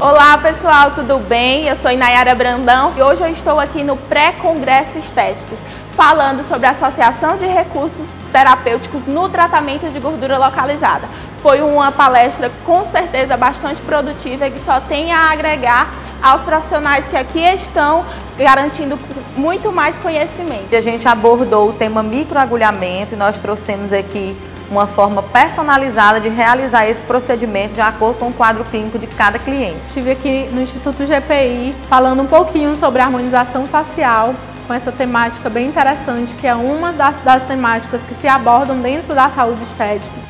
Olá pessoal, tudo bem? Eu sou Inayara Brandão e hoje eu estou aqui no Pré-Congresso Estéticos, falando sobre a associação de recursos terapêuticos no tratamento de gordura localizada. Foi uma palestra com certeza bastante produtiva e que só tem a agregar aos profissionais que aqui estão, garantindo muito mais conhecimento. A gente abordou o tema microagulhamento e nós trouxemos aqui uma forma personalizada de realizar esse procedimento de acordo com o quadro clínico de cada cliente. Estive aqui no Instituto GPI falando um pouquinho sobre a harmonização facial, com essa temática bem interessante, que é uma das temáticas que se abordam dentro da saúde estética.